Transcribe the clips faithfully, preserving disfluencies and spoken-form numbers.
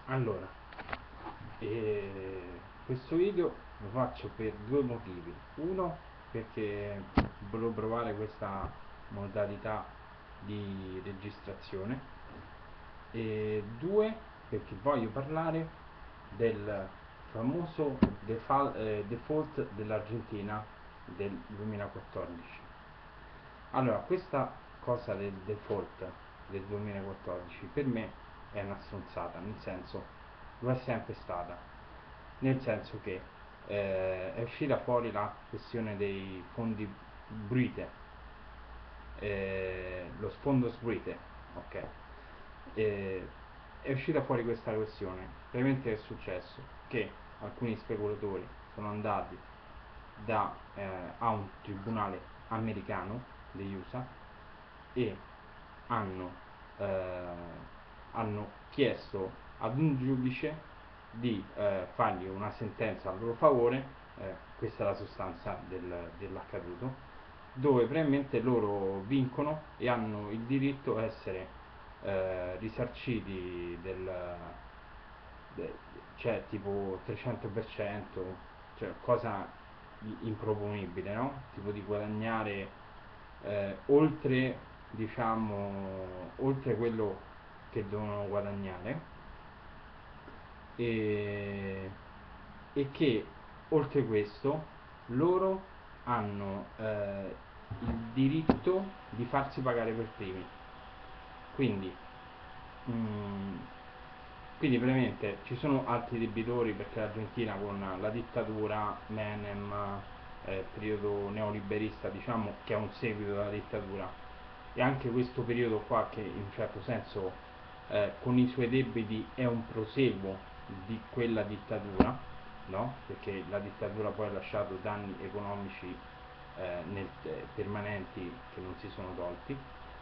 Allora, eh, questo video lo faccio per due motivi. Uno, perché volevo provare questa modalità di registrazione, e due, perché voglio parlare del famoso defal- eh, default dell'Argentina del duemilaquattordici. Allora, questa cosa del default del duemilaquattordici per me è una stronzata, nel senso, lo è sempre stata, nel senso che eh, è uscita fuori la questione dei fondi Brite, eh, lo sfondo Brite, ok? Eh, è uscita fuori questa questione. Praticamente è successo che alcuni speculatori sono andati da, eh, a un tribunale americano degli U S A e hanno, eh, hanno chiesto ad un giudice di eh, fargli una sentenza a loro favore, eh, questa è la sostanza del, dell'accaduto, dove praticamente loro vincono e hanno il diritto a essere eh, risarciti del, de, cioè tipo trecento per cento, cioè cosa improponibile, no? Tipo di guadagnare eh, oltre, diciamo, oltre quello che devono guadagnare, e, e che oltre questo loro hanno eh, il diritto di farsi pagare per primi. Quindi, mm, quindi praticamente ci sono altri debitori, perché l'Argentina con la dittatura Menem, eh, periodo neoliberista, diciamo che è un seguito della dittatura, e anche questo periodo qua che in un certo senso eh, con i suoi debiti è un proseguo di quella dittatura, no? Perché la dittatura poi ha lasciato danni economici eh, nel, eh, permanenti che non si sono tolti.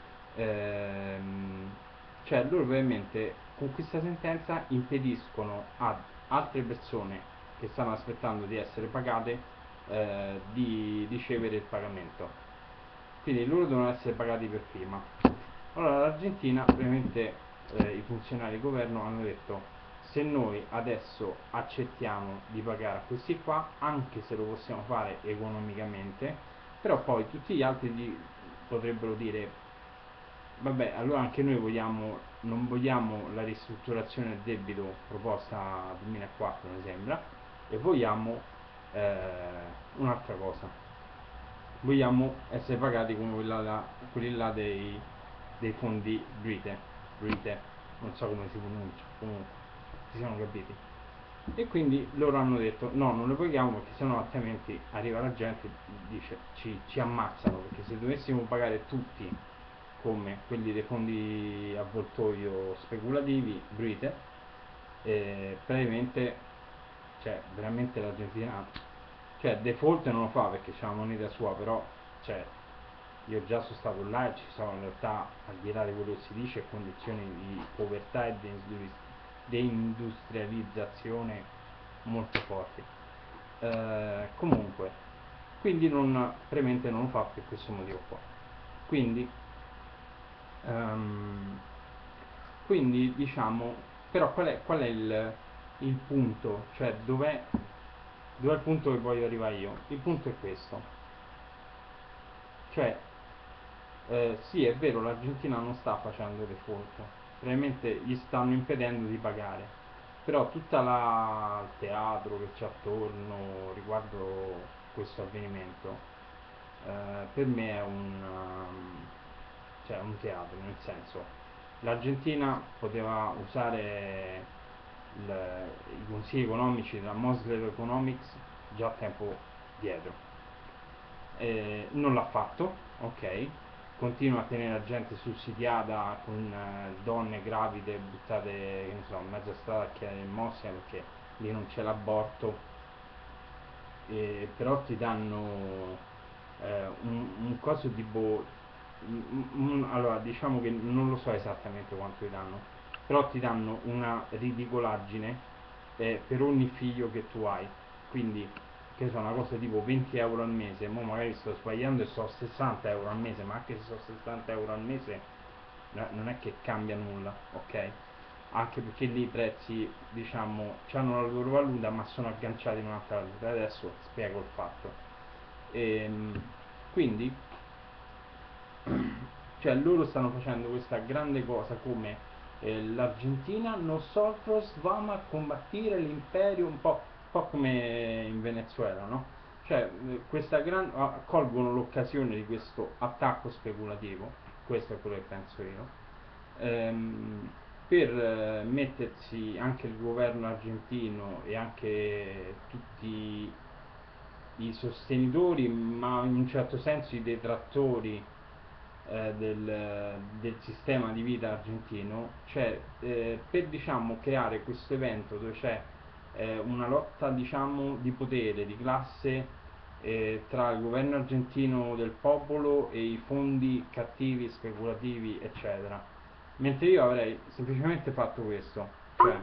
Ehm, cioè loro ovviamente con questa sentenza impediscono ad altre persone che stanno aspettando di essere pagate eh, di ricevere il pagamento, quindi loro devono essere pagati per prima. Allora l'Argentina, ovviamente eh, i funzionari di governo hanno detto: se noi adesso accettiamo di pagare a questi qua, anche se lo possiamo fare economicamente, però poi tutti gli altri di, potrebbero dire: vabbè, allora anche noi vogliamo, non vogliamo la ristrutturazione del debito proposta nel duemilaquattro, mi sembra, e vogliamo eh, un'altra cosa. Vogliamo essere pagati come quella là, quelli là dei, dei fondi Brite, Brite, non so come si pronuncia, comunque, si siamo capiti. E quindi loro hanno detto: no, non lo paghiamo, perché sennò altrimenti arriva la gente e dice ci, ci ammazzano, perché se dovessimo pagare tutti come quelli dei fondi avvoltoio speculativi Brite, eh, praticamente, cioè veramente l'Argentina, cioè default non lo fa perché c'è la moneta sua, però cioè io già sono stato là e ci sono in realtà, al di là di quello che si dice, condizioni di povertà e deindustrializzazione molto forti. Eh, comunque, quindi non, premente non lo fa per questo motivo qua. Quindi, um, quindi diciamo, però qual è, qual è il, il punto? Cioè dov'è, dov'è il punto che voglio arrivare io? Il punto è questo. Cioè, eh, sì, è vero, l'Argentina non sta facendo default, probabilmente gli stanno impedendo di pagare, però tutta la, il teatro che c'è attorno riguardo questo avvenimento, eh, per me è un, um, cioè un teatro, nel senso, l'Argentina poteva usare il, i consigli economici della Mosley Economics già a tempo dietro. Eh, non l'ha fatto, ok, continua a tenere la gente sussidiata con eh, donne gravide buttate, che ne so, in mezza strada a chiedere elemosina perché lì non c'è l'aborto, eh, però ti danno eh, un, un coso tipo, un, un, allora diciamo che non lo so esattamente quanto ti danno, però ti danno una ridicolaggine eh, per ogni figlio che tu hai, quindi che so, una cosa tipo venti euro al mese, mo magari sto sbagliando e so sessanta euro al mese, ma anche se so sessanta euro al mese non è che cambia nulla, ok? anche perché lì i prezzi, diciamo, hanno la loro valuta ma sono agganciati in un'altra valuta. Adesso spiego il fatto. Ehm, quindi, cioè loro stanno facendo questa grande cosa come eh, l'Argentina nosotros vamos a combattere l'imperio, un po', un po' come in Venezuela, no? Cioè eh, questa gran, ah, colgono l'occasione di questo attacco speculativo, questo è quello che penso io, ehm, per eh, mettersi anche il governo argentino e anche tutti i sostenitori, ma in un certo senso i detrattori eh, del, del sistema di vita argentino, cioè eh, per diciamo creare questo evento dove c'è eh, una lotta diciamo di potere, di classe eh, tra il governo argentino del popolo e i fondi cattivi, speculativi, eccetera. Mentre io avrei semplicemente fatto questo, cioè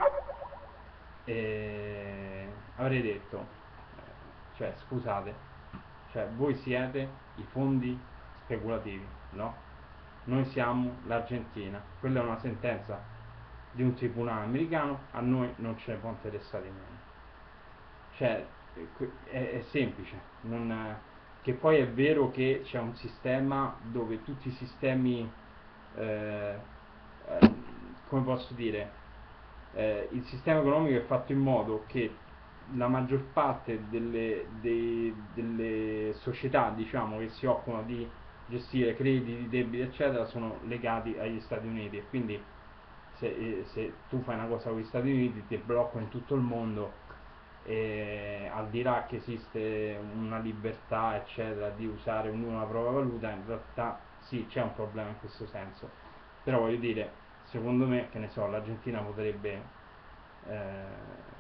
eh, avrei detto, eh, cioè scusate, cioè voi siete i fondi speculativi, no? Noi siamo l'Argentina, quella è una sentenza di un tribunale americano, a noi non ce ne può interessare di meno. Cioè, è, è semplice, non, che poi è vero che c'è un sistema dove tutti i sistemi, eh, eh, come posso dire, eh, il sistema economico è fatto in modo che la maggior parte delle, dei, delle società diciamo, che si occupano di gestire crediti, debiti eccetera sono legati agli Stati Uniti e quindi se, eh, se tu fai una cosa con gli Stati Uniti ti bloccano in tutto il mondo e al di là che esiste una libertà eccetera di usare ognuno la propria valuta, in realtà sì c'è un problema in questo senso, però voglio dire, secondo me, che ne so, l'Argentina potrebbe eh,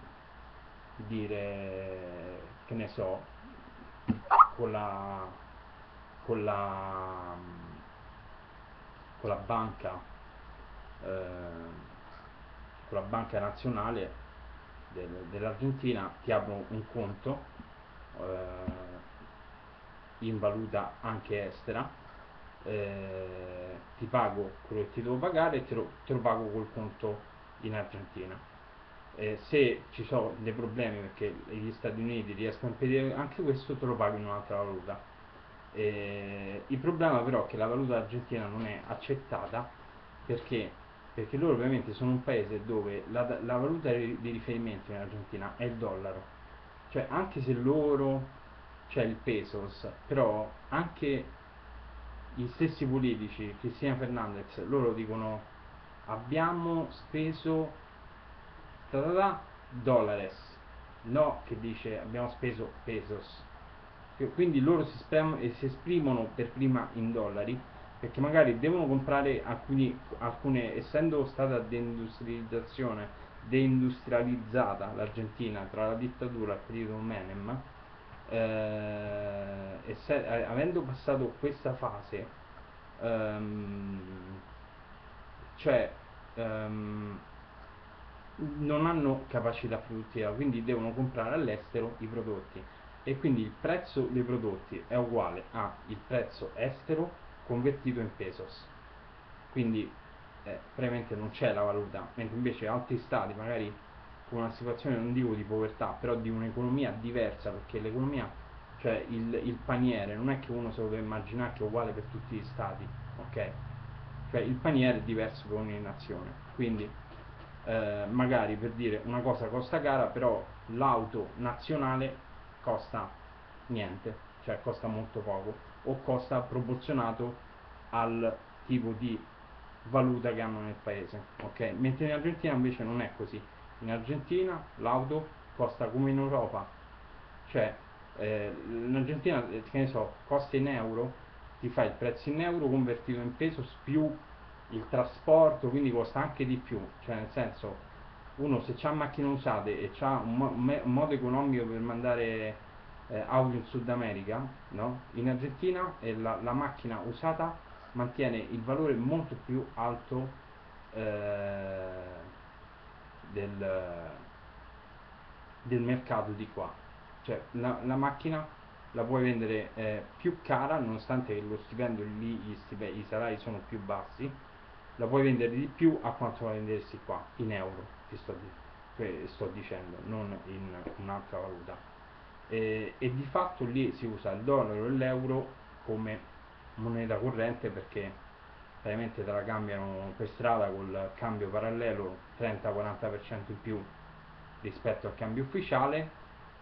dire, che ne so, con la con la con la banca eh, con la banca nazionale del- dell'Argentina ti apro un conto eh, in valuta anche estera, eh, ti pago quello che ti devo pagare e te lo, te lo pago col conto in Argentina. Eh, se ci sono dei problemi perché gli Stati Uniti riescono a impedire anche questo, te lo pago in un'altra valuta. Eh, il problema però è che la valuta argentina non è accettata perché, perché loro ovviamente sono un paese dove la, la valuta di riferimento in Argentina è il dollaro. Cioè anche se loro c'è il pesos, però anche gli stessi politici, Cristina Fernandez, loro dicono abbiamo speso ta ta ta, dollars, no che dice abbiamo speso pesos. Quindi loro si, sprem- si esprimono per prima in dollari perché magari devono comprare alcuni, alcune, essendo stata deindustrializzazione, deindustrializzata l'Argentina tra la dittatura e il periodo Menem, eh, esse- eh, avendo passato questa fase, ehm, cioè ehm, non hanno capacità produttiva, quindi devono comprare all'estero i prodotti e quindi il prezzo dei prodotti è uguale al prezzo estero convertito in pesos. Quindi eh, praticamente non c'è la valuta, mentre invece altri stati magari con una situazione non dico di povertà, però di un'economia diversa, perché l'economia, cioè il, il paniere, non è che uno se lo deve immaginare che è uguale per tutti gli stati, ok? Cioè il paniere è diverso per ogni nazione, quindi eh, magari per dire una cosa costa cara, però l'auto nazionale costa niente, cioè costa molto poco, o costa proporzionato al tipo di valuta che hanno nel paese, ok? Mentre in Argentina invece non è così. In Argentina l'auto costa come in Europa, cioè eh, in Argentina eh, che ne so, costa in euro, ti fai il prezzo in euro convertito in pesos più il trasporto, quindi costa anche di più, cioè nel senso uno se ha macchine usate e ha un, mo- un modo economico per mandare eh, auto in Sud America, no? In Argentina eh, la, la macchina usata mantiene il valore molto più alto eh, del, del mercato di qua. Cioè la, la macchina la puoi vendere eh, più cara nonostante che lo stipendio lì, gli stipendi, i salari sono più bassi, la puoi vendere di più a quanto la vendersi qua, in euro, ti sto, di- sto dicendo, non in un'altra valuta. E, e di fatto lì si usa il dollaro e l'euro come moneta corrente, perché praticamente te la cambiano per strada col cambio parallelo trenta quaranta per cento in più rispetto al cambio ufficiale,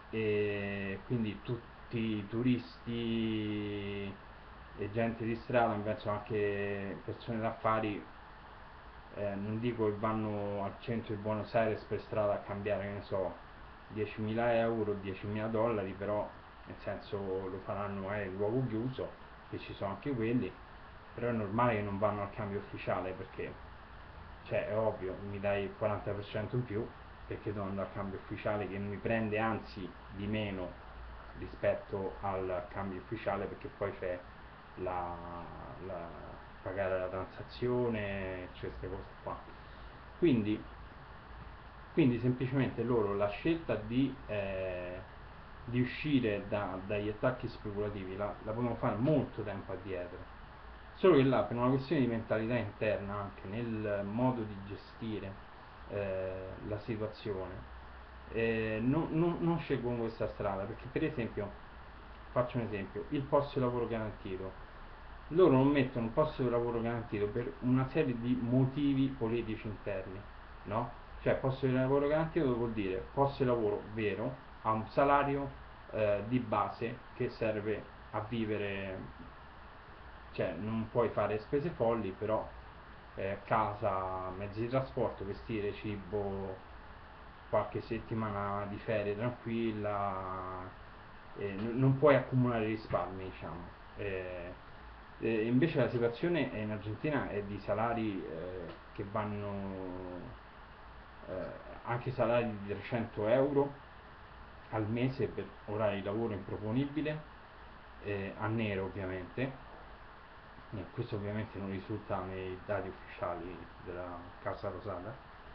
e quindi tutti i turisti e gente di strada, penso anche persone d'affari, eh, non dico che vanno al centro di Buenos Aires per strada a cambiare, che ne so, diecimila euro, diecimila dollari, però nel senso lo faranno eh, in luogo chiuso, che ci sono anche quelli, però è normale che non vanno al cambio ufficiale, perché cioè è ovvio, mi dai il quaranta per cento in più, perché devo andare al cambio ufficiale che mi prende anzi di meno rispetto al cambio ufficiale, perché poi c'è la, la pagare la transazione, cioè queste cose qua. Quindi, quindi semplicemente loro la scelta di, eh, di uscire da, dagli attacchi speculativi la, la potevano fare molto tempo addietro, solo che là per una questione di mentalità interna, anche nel modo di gestire eh, la situazione, eh, non, non, non scelgono questa strada, perché per esempio, faccio un esempio, il posto di lavoro garantito, loro non mettono un posto di lavoro garantito per una serie di motivi politici interni, no? Cioè posto di lavoro garantito vuol dire posto di lavoro vero, a un salario eh, di base che serve a vivere, cioè non puoi fare spese folli, però eh, casa, mezzi di trasporto, vestire, cibo, qualche settimana di ferie tranquilla, eh, n- non puoi accumulare risparmi, diciamo. Eh, eh, invece la situazione in Argentina è di salari eh, che vanno, eh, anche salari di trecento euro al mese per orari di lavoro improponibile, eh, a nero ovviamente. Eh, questo ovviamente non risulta nei dati ufficiali della Casa Rosada,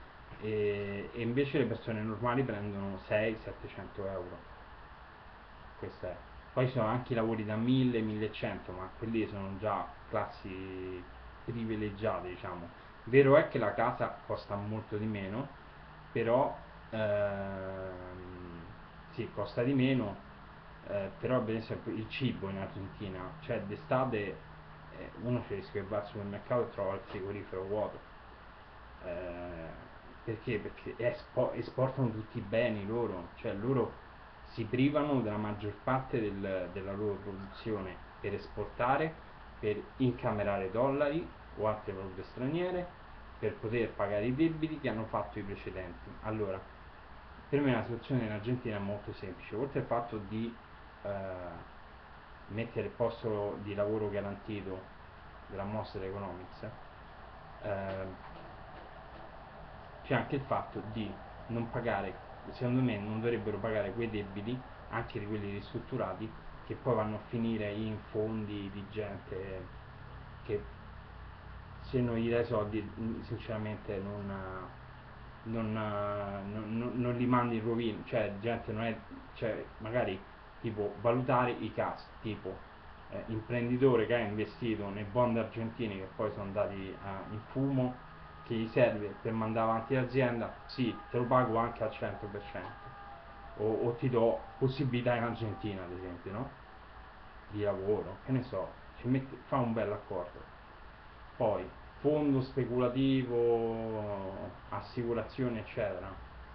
e, e invece le persone normali prendono seicento settecento euro. Questo è. Poi ci sono anche i lavori da mille millecento, ma quelli sono già classi privilegiate, diciamo. Vero è che la casa costa molto di meno, però ehm, sì, costa di meno, eh, però per esempio il cibo in Argentina, cioè d'estate eh, uno ci rischia che va al supermercato e trova il frigorifero vuoto. Eh, perché? Perché espo- esportano tutti i beni loro, cioè loro si privano della maggior parte del- della loro produzione per esportare, per incamerare dollari o altre valute straniere, per poter pagare i debiti che hanno fatto i precedenti. Allora, per me la situazione in Argentina è molto semplice, oltre al fatto di eh, mettere il posto di lavoro garantito della Monster Economics, eh, c'è anche il fatto di non pagare, secondo me non dovrebbero pagare quei debiti, anche di quelli ristrutturati, che poi vanno a finire in fondi di gente che se non gli dai soldi sinceramente non, non, non, non, non li mandi in rovina, cioè gente non è, cioè magari tipo valutare i casi, tipo eh, imprenditore che ha investito nei bond argentini che poi sono andati a, in fumo, che gli serve per mandare avanti l'azienda, sì, te lo pago anche al cento per cento, o, o ti do possibilità in Argentina ad esempio, no? Di lavoro, che ne so, ci metti, fa un bel accordo. Poi fondo speculativo, assicurazioni eccetera,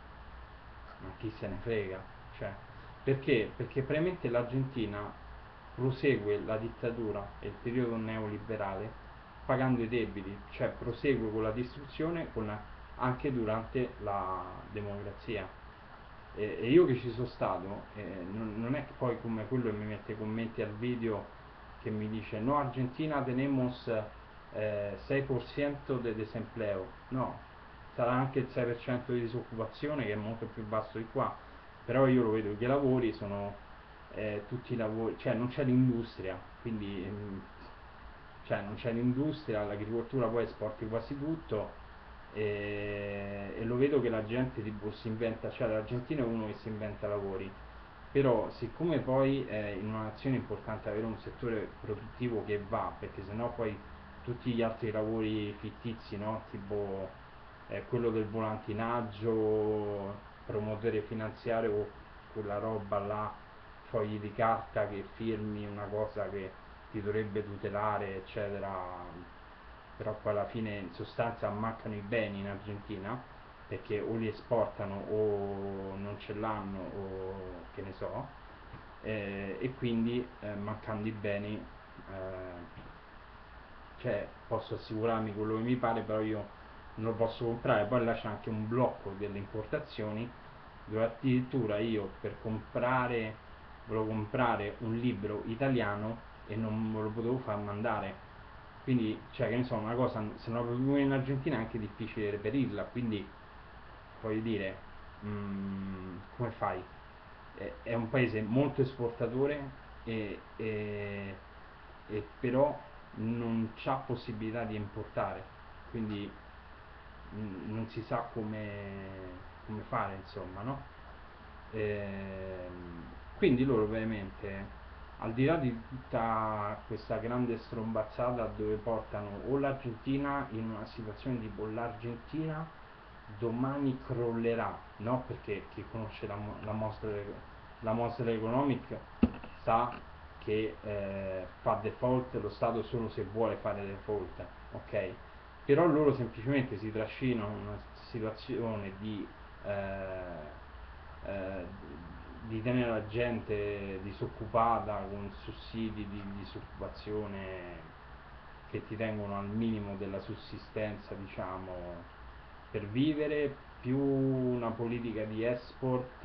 ma chi se ne frega, cioè, perché? Perché praticamente l'Argentina prosegue la dittatura e il periodo neoliberale pagando i debiti, cioè prosegue con la distruzione con la, anche durante la democrazia. E, e io che ci sono stato, eh, non, non, è che poi come quello che mi mette commenti al video che mi dice no Argentina tenemos eh, sei per cento de desempleo, no, sarà anche il sei per cento di disoccupazione che è molto più basso di qua, però io lo vedo che i lavori sono eh, tutti i lavori, cioè non c'è l'industria, quindi ehm, cioè non c'è l'industria, l'agricoltura poi esporti quasi tutto, e, e lo vedo che la gente tipo si inventa, cioè l'Argentina è uno che si inventa lavori, però siccome poi è in una nazione importante avere un settore produttivo che va, perché sennò poi tutti gli altri lavori fittizi, no? Tipo eh, quello del volantinaggio, promotore finanziario o quella roba là, fogli di carta che firmi una cosa che ti dovrebbe tutelare, eccetera, però poi alla fine in sostanza mancano i beni in Argentina perché o li esportano o non ce l'hanno o che ne so, eh, e quindi eh, mancando i beni, eh, cioè posso assicurarmi quello che mi pare, però io non lo posso comprare. Poi là c'è anche un blocco delle importazioni dove addirittura io per comprare volevo comprare un libro italiano e non me lo potevo far mandare, quindi cioè che ne so, una cosa se non la producono in Argentina è anche difficile reperirla, quindi voglio dire, mm, come fai? È, è un paese molto esportatore e, e, e però non c'ha possibilità di importare, quindi mm, non si sa come, come fare, insomma, no? Ehm, quindi loro ovviamente, al di là di tutta questa grande strombazzata dove portano o l'Argentina in una situazione tipo l'Argentina domani crollerà, no? Perché chi conosce la, la, mostra, la mostra economic sa che eh, fa default lo Stato solo se vuole fare default, ok? Però loro semplicemente si trascinano in una situazione di eh, eh, di tenere la gente disoccupata con sussidi di disoccupazione che ti tengono al minimo della sussistenza, diciamo, per vivere, più una politica di export,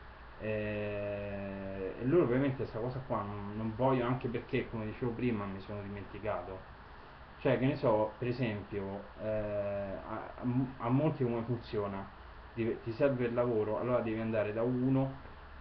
eh, e loro ovviamente questa cosa qua non, non vogliono, anche perché come dicevo prima mi sono dimenticato, cioè che ne so, per esempio eh, a, a, molti come funziona, ti, ti serve il lavoro, allora devi andare da uno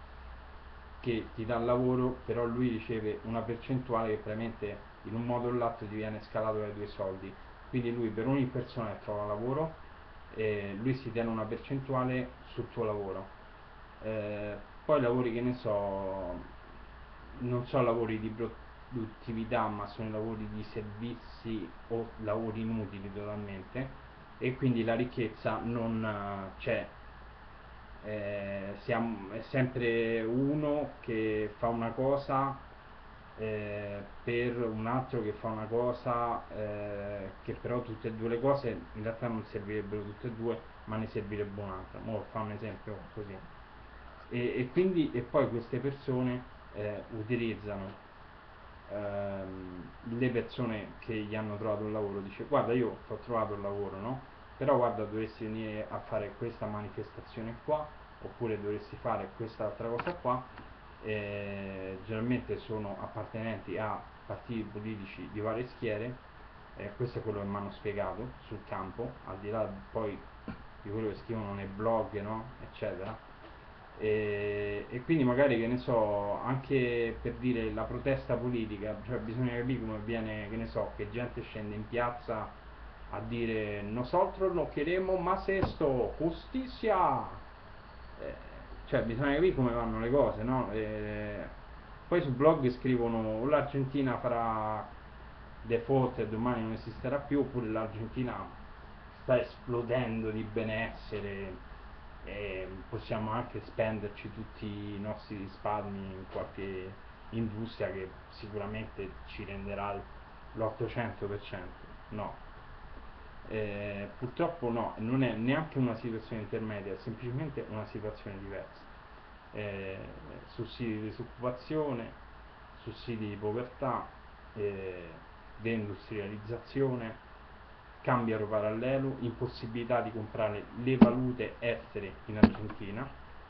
che ti dà il lavoro, però lui riceve una percentuale che praticamente in un modo o l'altro ti viene scalato dai tuoi soldi, quindi lui per ogni persona che trova lavoro eh, lui si tiene una percentuale sul tuo lavoro, eh, poi lavori che ne so, non so lavori di produttività ma sono lavori di servizi o lavori inutili totalmente, e quindi la ricchezza non c'è, eh, siamo, è sempre uno che fa una cosa eh, per un altro che fa una cosa, eh, che però tutte e due le cose in realtà non servirebbero tutte e due, ma ne servirebbe un'altra. Mo fa un esempio così. E, e quindi e poi queste persone eh, utilizzano ehm, le persone che gli hanno trovato un lavoro, dice guarda io ti ho trovato un lavoro, no? Però guarda dovresti venire a fare questa manifestazione qua, oppure dovresti fare quest'altra cosa qua, eh, generalmente sono appartenenti a partiti politici di varie schiere, eh, questo è quello che mi hanno spiegato sul campo, al di là poi di quello che scrivono nei blog, no? Eccetera. E, e quindi magari che ne so, anche per dire la protesta politica, cioè bisogna capire come avviene, che ne so, che gente scende in piazza a dire nosotros no queremos más esto, giustizia, eh, cioè bisogna capire come vanno le cose, no? E poi su blog scrivono o l'Argentina farà default e domani non esisterà più, oppure l'Argentina sta esplodendo di benessere e possiamo anche spenderci tutti i nostri risparmi in qualche industria che sicuramente ci renderà l'ottocento per cento. No, eh, purtroppo no, non è neanche una situazione intermedia, è semplicemente una situazione diversa. Eh, sussidi di disoccupazione, sussidi di povertà, eh, deindustrializzazione, cambio parallelo, impossibilità di comprare le valute estere in Argentina.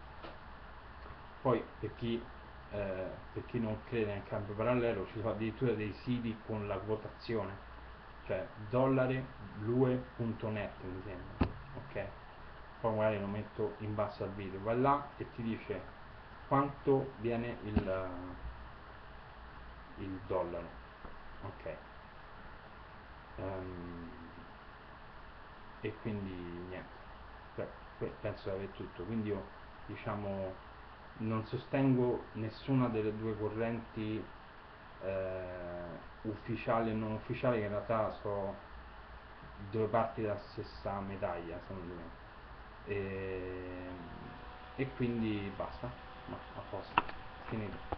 Poi per chi, eh, per chi non crede nel cambio parallelo ci sono addirittura dei siti con la quotazione, cioè dollare blue punto net mi sembra, ok? Poi magari lo metto in basso al video, vai là e ti dice quanto viene il, il dollaro, ok? Um, e quindi niente, cioè, penso di aver tutto, quindi io diciamo non sostengo nessuna delle due correnti eh, ufficiale e non ufficiale, che in realtà sono due parti della stessa medaglia secondo me. E, e quindi basta, ma a posto, finito.